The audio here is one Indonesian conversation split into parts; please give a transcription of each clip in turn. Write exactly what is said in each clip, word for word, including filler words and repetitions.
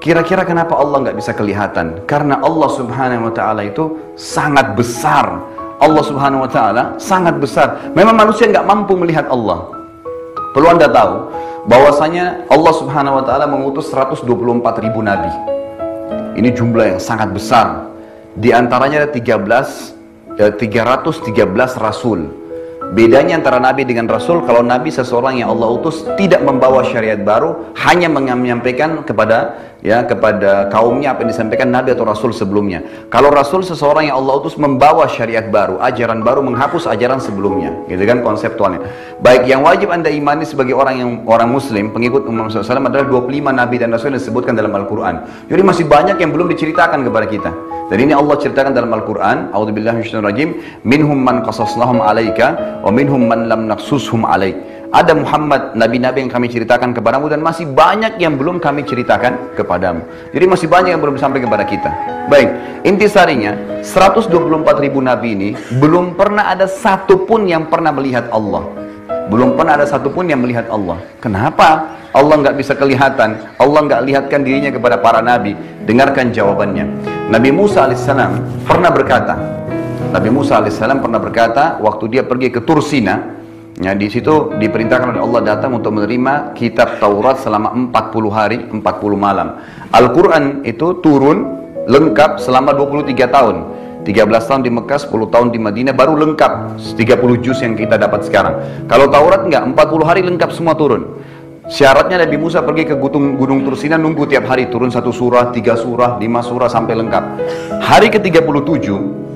Kira-kira kenapa Allah nggak bisa kelihatan? Karena Allah Subhanahu wa Ta'ala itu sangat besar. Allah Subhanahu wa Ta'ala sangat besar. Memang manusia nggak mampu melihat Allah. Perlu Anda tahu bahwasanya Allah Subhanahu wa Ta'ala mengutus seratus dua puluh empat ribu nabi. Ini jumlah yang sangat besar. Di antaranya ada tiga belas, tiga ratus tiga belas rasul. Bedanya antara nabi dengan rasul, kalau nabi seseorang yang Allah utus tidak membawa syariat baru, hanya menyampaikan kepada ya kepada kaumnya apa yang disampaikan nabi atau rasul sebelumnya. Kalau rasul seseorang yang Allah utus membawa syariat baru, ajaran baru, menghapus ajaran sebelumnya, gitu kan konseptualnya. Baik, yang wajib Anda imani sebagai orang yang orang muslim, pengikut Muhammad shallallahu alaihi wasallam adalah dua puluh lima nabi dan rasul yang disebutkan dalam Al-Quran. Jadi masih banyak yang belum diceritakan kepada kita. Dan ini Allah ceritakan dalam Al-Quran, a'udzubillahi minasyaitonir rajim, minhum man qasasnahum 'alaika wa minhum man lam naqsushum 'alaik. Ada Muhammad, nabi-nabi yang kami ceritakan kepadamu, dan masih banyak yang belum kami ceritakan kepadamu. Jadi masih banyak yang belum sampai kepada kita. Baik, intisarinya seratus dua puluh empat ribu nabi ini belum pernah ada satu pun yang pernah melihat Allah. Belum pernah ada satu pun yang melihat Allah. Kenapa Allah nggak bisa kelihatan? Allah nggak lihatkan dirinya kepada para nabi. Dengarkan jawabannya. Nabi Musa alaihissalam pernah berkata, Nabi Musa alaihissalam pernah berkata waktu dia pergi ke Tursina, ya, di situ diperintahkan oleh Allah datang untuk menerima kitab Taurat selama empat puluh hari, empat puluh malam. Al-Quran itu turun lengkap selama dua puluh tiga tahun. tiga belas tahun di Mekah, sepuluh tahun di Madinah, baru lengkap tiga puluh juz yang kita dapat sekarang. Kalau Taurat enggak, empat puluh hari lengkap semua turun. Syaratnya Nabi Musa pergi ke gunung, gunung Tursina, nunggu tiap hari turun satu surah, tiga surah, lima surah sampai lengkap. Hari ke tiga puluh tujuh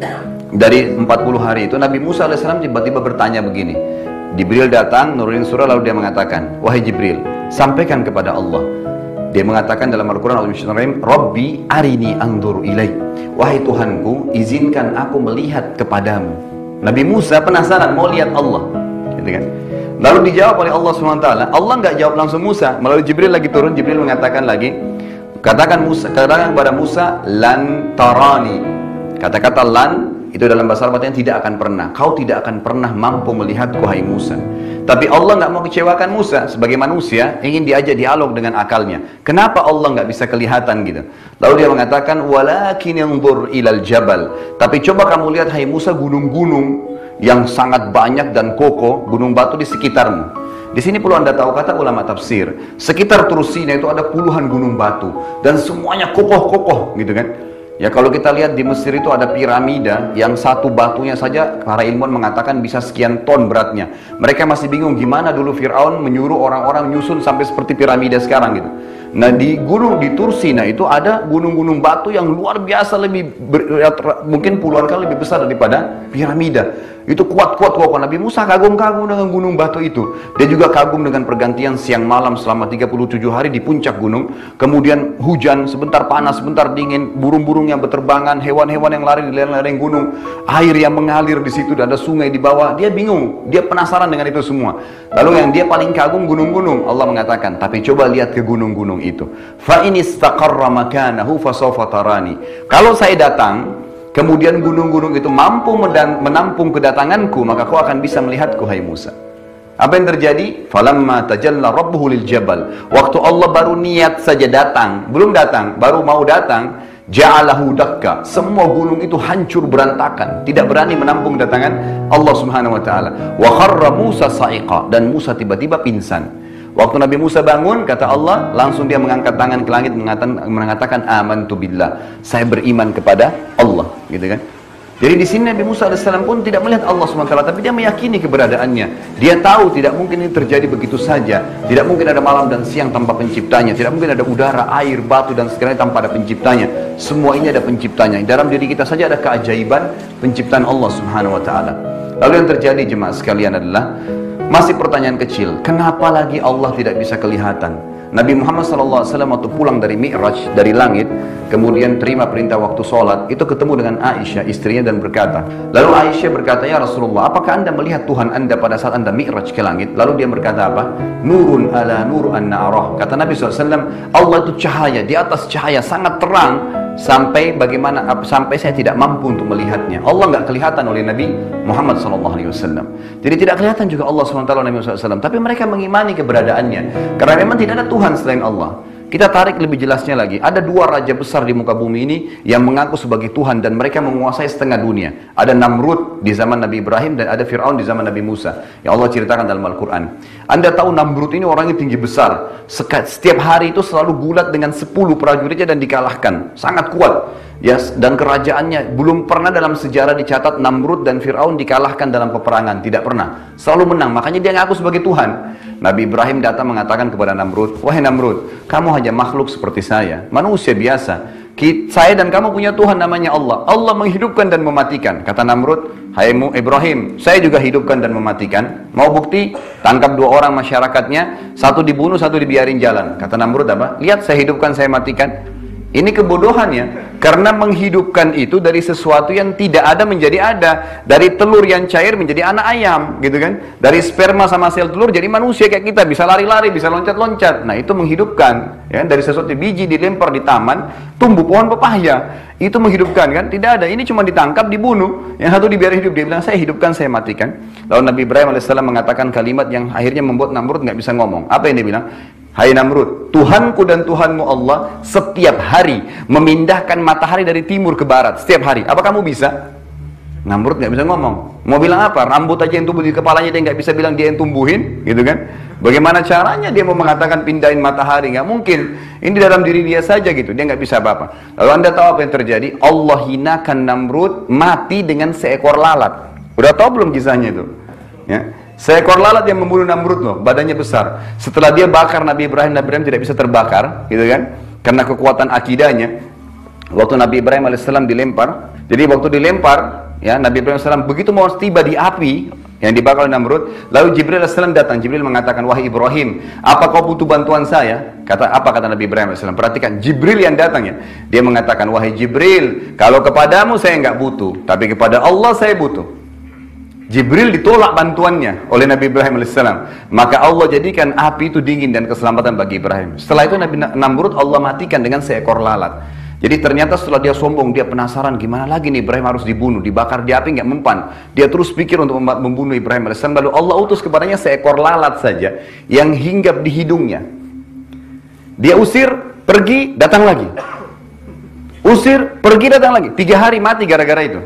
dari empat puluh hari itu, Nabi Musa alaihissalam tiba-tiba bertanya begini. Jibril datang, nurunin surah, lalu dia mengatakan, wahai Jibril, sampaikan kepada Allah. Dia mengatakan dalam Al-Quran, Rabbi arini anzur ilaik. Wahai Tuhanku, izinkan aku melihat kepadamu. Nabi Musa penasaran mau lihat Allah, gitu kan? Lalu dijawab oleh Allah subhanahu wa taala. Allah nggak jawab langsung Musa, melalui Jibril lagi turun. Jibril mengatakan lagi, katakan Musa, katakan kepada Musa, lan tarani. Kata-kata lan itu dalam bahasa Arab artinya tidak akan pernah. Kau tidak akan pernah mampu melihatku, hai Musa. Tapi Allah nggak mau kecewakan Musa. Sebagai manusia ingin diajak dialog dengan akalnya. Kenapa Allah nggak bisa kelihatan gitu? Lalu dia mengatakan, walakin yanzur ilal jabal. Tapi coba kamu lihat, hai Musa, gunung-gunung yang sangat banyak dan kokoh, gunung batu di sekitarmu. Di sini perlu Anda tahu, kata ulama tafsir, sekitar Tursina itu ada puluhan gunung batu dan semuanya kokoh-kokoh, gitu kan? Ya, kalau kita lihat di Mesir itu ada piramida yang satu batunya saja para ilmuwan mengatakan bisa sekian ton beratnya. Mereka masih bingung gimana dulu Fir'aun menyuruh orang-orang nyusun sampai seperti piramida sekarang gitu. Nah, di gunung di Tursina itu ada gunung-gunung batu yang luar biasa, lebih ber, mungkin puluhan kali lebih besar daripada piramida. Itu kuat-kuat kokoh. Nabi Musa kagum-kagum dengan gunung batu itu. Dia juga kagum dengan pergantian siang malam selama tiga puluh tujuh hari di puncak gunung. Kemudian hujan, sebentar panas, sebentar dingin, burung-burung yang berterbangan, hewan-hewan yang lari di lereng-lereng gunung, air yang mengalir di situ, dan ada sungai di bawah. Dia bingung, dia penasaran dengan itu semua. Lalu yang dia paling kagum gunung-gunung. Allah mengatakan, tapi coba lihat ke gunung-gunung itu. Fa in istaqarra makanahu fasawfa tarani. Kalau saya datang, kemudian gunung-gunung itu mampu menampung kedatanganku, maka kau akan bisa melihatku, hai Musa. Apa yang terjadi? Falamma tajalla rabbuhu lil jabal. Waktu Allah baru niat saja datang, belum datang, baru mau datang, ja'alahu dakka. Semua gunung itu hancur berantakan, tidak berani menampung kedatangan Allah Subhanahu wa taala. Wa kharra Musa sa'iqa, dan Musa tiba-tiba pingsan. Waktu Nabi Musa bangun, kata Allah, langsung dia mengangkat tangan ke langit mengatakan, mengatakan amantu billah, saya beriman kepada Allah, gitu kan? Jadi di sini Nabi Musa alaihissalam pun tidak melihat Allah subhanahu wa taala, tapi dia meyakini keberadaannya. Dia tahu tidak mungkin ini terjadi begitu saja. Tidak mungkin ada malam dan siang tanpa penciptanya. Tidak mungkin ada udara, air, batu dan segalanya tanpa ada penciptanya. Semua ini ada penciptanya. Dalam diri kita saja ada keajaiban penciptaan Allah subhanahu wa taala. Lalu yang terjadi jemaah sekalian adalah masih pertanyaan kecil, kenapa lagi Allah tidak bisa kelihatan? Nabi Muhammad shallallahu alaihi wasallam waktu pulang dari Mi'raj, dari langit, kemudian terima perintah waktu sholat, itu ketemu dengan Aisyah, istrinya, dan berkata, lalu Aisyah berkata, ya Rasulullah, apakah anda melihat Tuhan anda pada saat anda Mi'raj ke langit? Lalu dia berkata apa? Nurun ala nur an na'arah. Kata Nabi shallallahu alaihi wasallam, Allah itu cahaya, di atas cahaya, sangat terang, sampai bagaimana, sampai saya tidak mampu untuk melihatnya. Allah nggak kelihatan oleh Nabi Muhammad shallallahu alaihi wasallam. Jadi tidak kelihatan juga Allah subhanahu wa taala Nabi shallallahu alaihi wasallam. Tapi mereka mengimani keberadaannya, karena memang tidak ada Tuhan selain Allah. Kita tarik lebih jelasnya lagi. Ada dua raja besar di muka bumi ini yang mengaku sebagai Tuhan dan mereka menguasai setengah dunia. Ada Namrud di zaman Nabi Ibrahim dan ada Fir'aun di zaman Nabi Musa. Yang Allah ceritakan dalam Al-Quran. Anda tahu Namrud ini orangnya tinggi besar. Setiap hari itu selalu gulat dengan sepuluh prajuritnya dan dikalahkan. Sangat kuat. Yes, dan kerajaannya belum pernah dalam sejarah dicatat Namrud dan Fir'aun dikalahkan dalam peperangan. Tidak pernah. Selalu menang. Makanya dia ngaku sebagai Tuhan. Nabi Ibrahim datang mengatakan kepada Namrud, wahai Namrud, kamu hanya makhluk seperti saya, manusia biasa. Saya dan kamu punya Tuhan namanya Allah. Allah menghidupkan dan mematikan. Kata Namrud, hai Ibrahim, saya juga hidupkan dan mematikan. Mau bukti? Tangkap dua orang masyarakatnya, satu dibunuh, satu dibiarin jalan. Kata Namrud apa? Lihat, saya hidupkan, saya matikan. Ini kebodohannya, karena menghidupkan itu dari sesuatu yang tidak ada menjadi ada, dari telur yang cair menjadi anak ayam, gitu kan? Dari sperma sama sel telur jadi manusia kayak kita, bisa lari-lari, bisa loncat-loncat. Nah itu menghidupkan, ya? Dari sesuatu biji dilempar di taman, tumbuh pohon pepaya, itu menghidupkan kan? Tidak ada. Ini cuma ditangkap, dibunuh, yang satu dibiarkan hidup. Dia bilang saya hidupkan, saya matikan. Lalu Nabi Ibrahim alaihissalam mengatakan kalimat yang akhirnya membuat Namrud nggak bisa ngomong. Apa yang dia bilang? Hai Namrud, Tuhanku dan Tuhanmu Allah setiap hari memindahkan matahari dari timur ke barat. Setiap hari. Apa kamu bisa? Namrud nggak bisa ngomong. Mau bilang apa? Rambut aja yang tumbuh di kepalanya dia nggak bisa bilang dia yang tumbuhin, gitu kan? Bagaimana caranya dia mau mengatakan pindahin matahari? Nggak mungkin. Ini dalam diri dia saja gitu. Dia nggak bisa apa-apa. Lalu Anda tahu apa yang terjadi? Allah hinakan Namrud mati dengan seekor lalat. Udah tahu belum kisahnya itu? Ya. Seekor lalat yang membunuh Namrud loh, badannya besar. Setelah dia bakar Nabi Ibrahim, Nabi Ibrahim tidak bisa terbakar, gitu kan? Karena kekuatan akidahnya. Waktu Nabi Ibrahim alaihissalam dilempar, jadi waktu dilempar, ya Nabi Ibrahim alaihissalam begitu mau tiba di api yang dibakar oleh Namrud, lalu Jibril alaihissalam datang. Jibril mengatakan, wahai Ibrahim, apa kau butuh bantuan saya? Kata apa kata Nabi Ibrahim alaihissalam? Perhatikan, Jibril yang datang ya. Dia mengatakan, wahai Jibril, kalau kepadamu saya nggak butuh, tapi kepada Allah saya butuh. Jibril ditolak bantuannya oleh Nabi Ibrahim alaihissalam. Maka Allah jadikan api itu dingin dan keselamatan bagi Ibrahim. Setelah itu Nabi Namrud Allah matikan dengan seekor lalat. Jadi ternyata setelah dia sombong, dia penasaran gimana lagi nih Ibrahim harus dibunuh, dibakar di api nggak mempan. Dia terus pikir untuk membunuh Ibrahim alaihissalam. Lalu Allah utus kepadanya seekor lalat saja yang hinggap di hidungnya. Dia usir, pergi, datang lagi. Usir, pergi, datang lagi. Tiga hari mati gara-gara itu.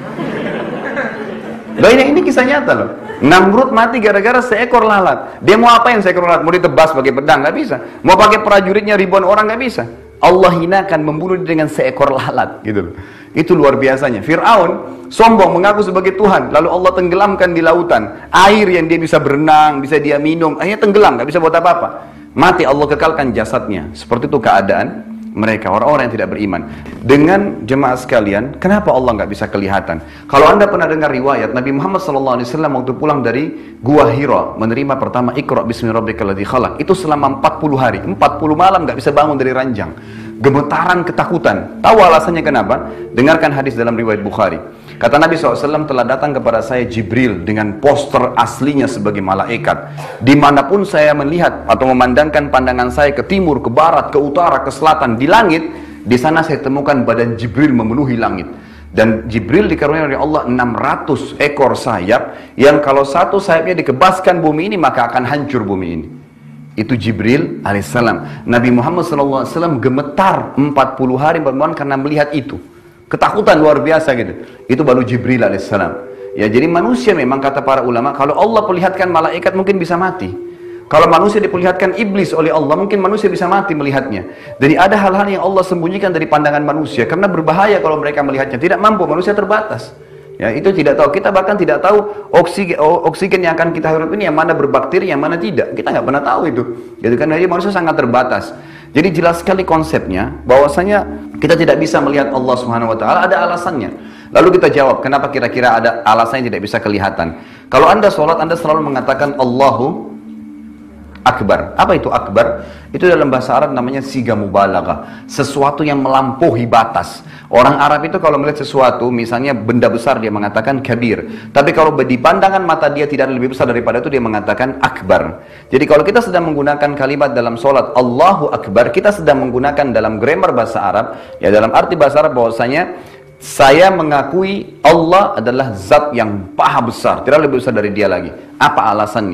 Loh ini, ini kisah nyata loh. Namrud mati gara-gara seekor lalat. Dia mau apain seekor lalat? Mau ditebas pakai pedang? Nggak bisa. Mau pakai prajuritnya ribuan orang? Nggak bisa. Allah hinakan, membunuh dengan seekor lalat, gitu loh. Itu luar biasanya. Fir'aun sombong mengaku sebagai Tuhan, lalu Allah tenggelamkan di lautan. Air yang dia bisa berenang, bisa dia minum, akhirnya tenggelam, nggak bisa buat apa-apa. Mati, Allah kekalkan jasadnya. Seperti itu keadaan mereka, orang-orang yang tidak beriman. Dengan jemaah sekalian, kenapa Allah nggak bisa kelihatan? Kalau Anda pernah dengar riwayat, Nabi Muhammad shallallahu alaihi wasallam waktu pulang dari Gua Hira, menerima pertama Iqra bismi rabbikal ladzi khalaq, itu selama empat puluh hari, empat puluh malam nggak bisa bangun dari ranjang. Gemetaran, ketakutan. Tahu alasannya kenapa? Dengarkan hadis dalam riwayat Bukhari. Kata Nabi shallallahu alaihi wasallam, telah datang kepada saya Jibril dengan poster aslinya sebagai malaikat. Dimanapun saya melihat atau memandangkan pandangan saya ke timur, ke barat, ke utara, ke selatan, di langit, di sana saya temukan badan Jibril memenuhi langit. Dan Jibril dikaruniai oleh Allah enam ratus ekor sayap, yang kalau satu sayapnya dikebaskan bumi ini, maka akan hancur bumi ini. Itu Jibril alaihissalam. Nabi Muhammad shallallahu alaihi wasallam gemetar empat puluh hari bermohon karena melihat itu. Ketakutan luar biasa gitu. Itu baru Jibril alaihissalam. Ya, jadi manusia memang kata para ulama, kalau Allah perlihatkan malaikat mungkin bisa mati. Kalau manusia diperlihatkan iblis oleh Allah, mungkin manusia bisa mati melihatnya. Jadi ada hal-hal yang Allah sembunyikan dari pandangan manusia, karena berbahaya kalau mereka melihatnya. Tidak mampu, manusia terbatas. Ya, itu tidak tahu. Kita bahkan tidak tahu oksigen, oksigen yang akan kita hirup ini yang mana berbakteri, yang mana tidak. Kita nggak pernah tahu itu. Jadi kan jadi manusia sangat terbatas. Jadi jelas sekali konsepnya, bahwasanya kita tidak bisa melihat Allah Subhanahu Wa Taala. Ada alasannya. Lalu kita jawab, kenapa kira-kira ada alasan yang tidak bisa kelihatan? Kalau Anda sholat, Anda selalu mengatakan Allahu Akbar. Apa itu akbar? Itu dalam bahasa Arab namanya siga mubalaghah. Sesuatu yang melampaui batas. Orang Arab itu kalau melihat sesuatu, misalnya benda besar, dia mengatakan kabir. Tapi kalau di pandangan mata dia tidak ada lebih besar daripada itu, dia mengatakan akbar. Jadi kalau kita sedang menggunakan kalimat dalam sholat Allahu Akbar, kita sedang menggunakan dalam grammar bahasa Arab, ya dalam arti bahasa Arab bahwasanya saya mengakui Allah adalah zat yang paha besar, tidak lebih besar dari dia lagi. Apa alasannya?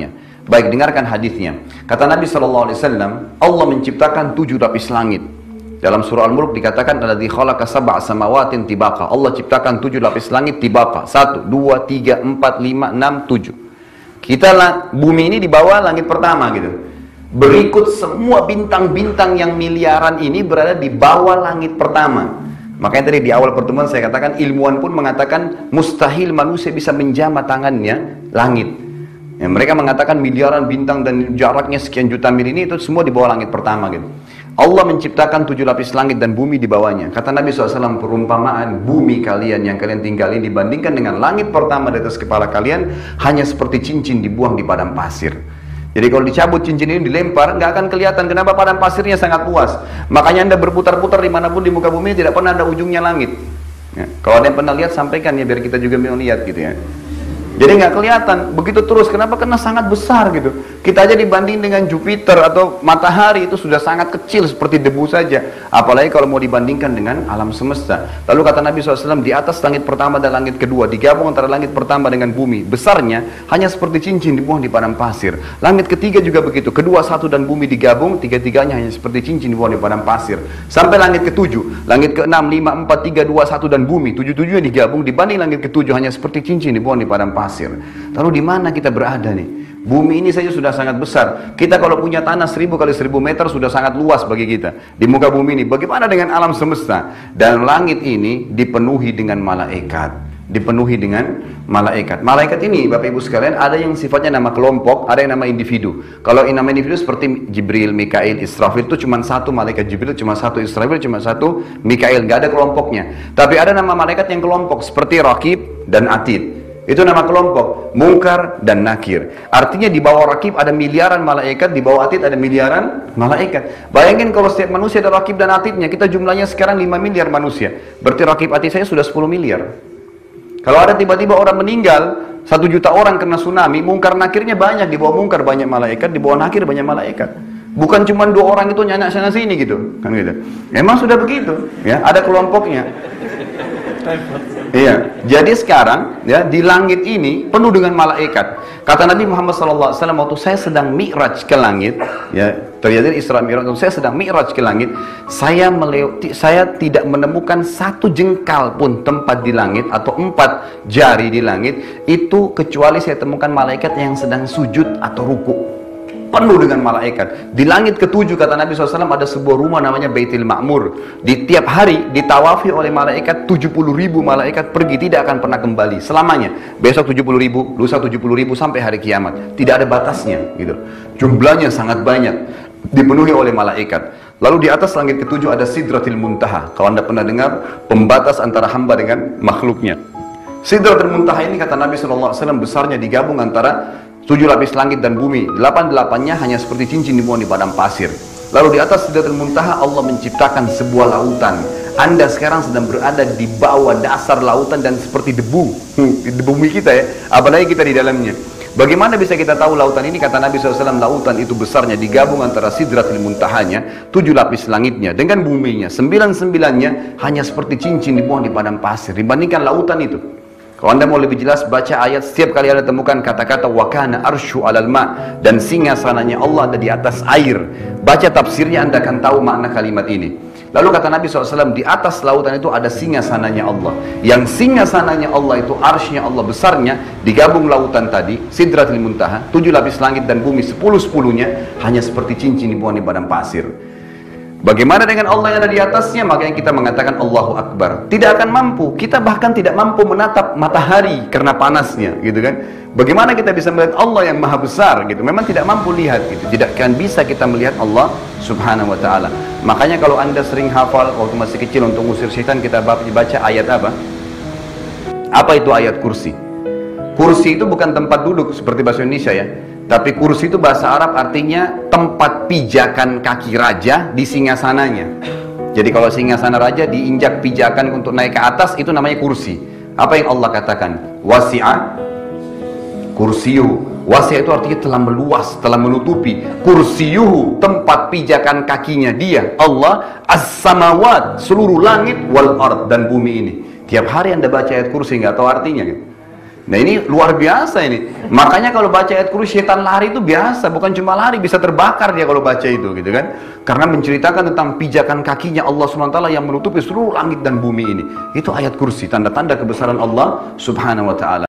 Baik, dengarkan hadisnya. Kata Nabi shallallahu alaihi wasallam, Allah menciptakan tujuh lapis langit. Dalam surah Al-Mulk dikatakan alladzi khalaqa sab'a samawatin tibaqa. Allah ciptakan tujuh lapis langit tibaqa. Satu, dua, tiga, empat, lima, enam, tujuh. Kita lah, bumi ini di bawah langit pertama gitu. Berikut semua bintang-bintang yang miliaran ini berada di bawah langit pertama. Makanya tadi di awal pertemuan saya katakan, ilmuwan pun mengatakan mustahil manusia bisa menjamah tangannya langit. Ya, mereka mengatakan miliaran bintang dan jaraknya sekian juta mil ini itu semua di bawah langit pertama gitu. Allah menciptakan tujuh lapis langit dan bumi di bawahnya. Kata Nabi shallallahu alaihi wasallam, perumpamaan bumi kalian yang kalian tinggali dibandingkan dengan langit pertama di atas kepala kalian hanya seperti cincin dibuang di padang pasir. Jadi kalau dicabut cincin ini dilempar, nggak akan kelihatan. Kenapa? Padang pasirnya sangat luas. Makanya Anda berputar-putar dimanapun di muka bumi tidak pernah ada ujungnya langit. Ya, kalau ada yang pernah lihat sampaikan ya biar kita juga mau lihat gitu ya. Jadi nggak kelihatan, begitu terus. Kenapa? Karena sangat besar gitu. Kita aja dibanding dengan Jupiter atau matahari itu sudah sangat kecil seperti debu saja. Apalagi kalau mau dibandingkan dengan alam semesta. Lalu kata Nabi shallallahu alaihi wasallam, di atas langit pertama dan langit kedua, digabung antara langit pertama dengan bumi, besarnya hanya seperti cincin dibuang di padang pasir. Langit ketiga juga begitu, kedua, satu dan bumi digabung, tiga-tiganya hanya seperti cincin dibuang di padang pasir. Sampai langit ketujuh, langit keenam, lima, empat, tiga, dua, satu dan bumi, tujuh-tujuhnya digabung, dibanding langit ketujuh hanya seperti cincin dibuang di padang pasir. Lalu di mana kita berada nih? Bumi ini saja sudah sangat besar. Kita kalau punya tanah seribu kali seribu meter sudah sangat luas bagi kita. Di muka bumi ini, bagaimana dengan alam semesta? Dan langit ini dipenuhi dengan malaikat. Dipenuhi dengan malaikat. Malaikat ini, Bapak Ibu sekalian, ada yang sifatnya nama kelompok, ada yang nama individu. Kalau yang nama individu seperti Jibril, Mikail, Israfil itu cuma satu malaikat. Jibril cuma satu, Israfil cuma satu, Mikail, nggak ada kelompoknya. Tapi ada nama malaikat yang kelompok seperti Raqib dan Atid. Itu nama kelompok, Munkar dan Nakir. Artinya di bawah Raqib ada miliaran malaikat, di bawah Atid ada miliaran malaikat. Bayangin kalau setiap manusia ada Raqib dan Atidnya, kita jumlahnya sekarang lima miliar manusia. Berarti Raqib Atid saya sudah sepuluh miliar. Kalau ada tiba-tiba orang meninggal, satu juta orang kena tsunami, Munkar Nakirnya banyak, di bawah Munkar banyak malaikat, di bawah Nakir banyak malaikat. Bukan cuma dua orang itu nyanyi sana sini gitu, kan gitu. Memang sudah begitu, ya, ada kelompoknya. Iya, jadi sekarang ya di langit ini penuh dengan malaikat. Kata Nabi Muhammad shallallahu alaihi wasallam, waktu saya sedang mi'raj ke langit, ya terjadi Isra Mi'raj, waktu saya sedang mi'raj ke langit, saya melewati, saya tidak menemukan satu jengkal pun tempat di langit atau empat jari di langit itu kecuali saya temukan malaikat yang sedang sujud atau ruku. Penuh dengan malaikat. Di langit ketujuh kata Nabi shallallahu alaihi wasallam ada sebuah rumah namanya Baitul Ma'mur. Di tiap hari ditawafi oleh malaikat, tujuh puluh ribu malaikat pergi, tidak akan pernah kembali selamanya. Besok tujuh puluh ribu, lusa tujuh puluh ribu sampai hari kiamat. Tidak ada batasnya gitu. Jumlahnya sangat banyak, dipenuhi oleh malaikat. Lalu di atas langit ketujuh ada Sidratil Muntaha. Kalau Anda pernah dengar, pembatas antara hamba dengan makhluknya. Sidratil Muntaha ini kata Nabi shallallahu alaihi wasallam besarnya digabung antara tujuh lapis langit dan bumi, delapan delapannya hanya seperti cincin dibuang di padang pasir. Lalu di atas Sidratul Muntaha Allah menciptakan sebuah lautan. Anda sekarang sedang berada di bawah dasar lautan dan seperti debu di bumi kita ya, apalagi kita di dalamnya. Bagaimana bisa kita tahu lautan ini? Kata Nabi shallallahu alaihi wasallam, lautan itu besarnya digabung antara Sidratul Muntahanya, tujuh lapis langitnya dengan buminya, sembilan sembilannya hanya seperti cincin dibuang di padang pasir. Dibandingkan lautan itu. Kalau Anda mau lebih jelas, baca ayat, setiap kali Anda temukan kata-kata wakana arsyu alal ma, dan singgasananya Allah ada di atas air. Baca tafsirnya, Anda akan tahu makna kalimat ini. Lalu kata Nabi shallallahu alaihi wasallam, di atas lautan itu ada singgasananya Allah. Yang singgasananya Allah itu arsy-nya Allah besarnya, digabung lautan tadi, Sidratul Muntaha, tujuh lapis langit dan bumi, sepuluh-sepuluhnya hanya seperti cincin dibuang di padang pasir. Bagaimana dengan Allah yang ada di atasnya? Makanya kita mengatakan Allahu Akbar. Tidak akan mampu, kita bahkan tidak mampu menatap matahari karena panasnya, gitu kan? Bagaimana kita bisa melihat Allah yang maha besar, gitu? Memang tidak mampu lihat, gitu. Tidak akan bisa kita melihat Allah Subhanahu Wa Taala. Makanya kalau Anda sering hafal waktu masih kecil untuk ngusir syaitan, kita baca ayat apa? Apa itu ayat kursi? Kursi itu bukan tempat duduk seperti bahasa Indonesia ya. Tapi kursi itu bahasa Arab artinya tempat pijakan kaki raja di singgasananya. Jadi kalau singgasana raja diinjak pijakan untuk naik ke atas, itu namanya kursi. Apa yang Allah katakan? Wasi'a kursiyuhu. Wasi'a itu artinya telah meluas, telah menutupi. Kursiyuhu, tempat pijakan kakinya dia, Allah, as-samawat, seluruh langit, wal ard, dan bumi ini. Tiap hari Anda baca ayat kursi, nggak tahu artinya gitu. Nah ini luar biasa ini. Makanya kalau baca ayat kursi setan lari itu biasa, bukan cuma lari, bisa terbakar dia kalau baca itu gitu kan. Karena menceritakan tentang pijakan kakinya Allah subhanahu wa taala yang menutupi seluruh langit dan bumi ini. Itu ayat kursi, tanda-tanda kebesaran Allah subhanahu wa taala.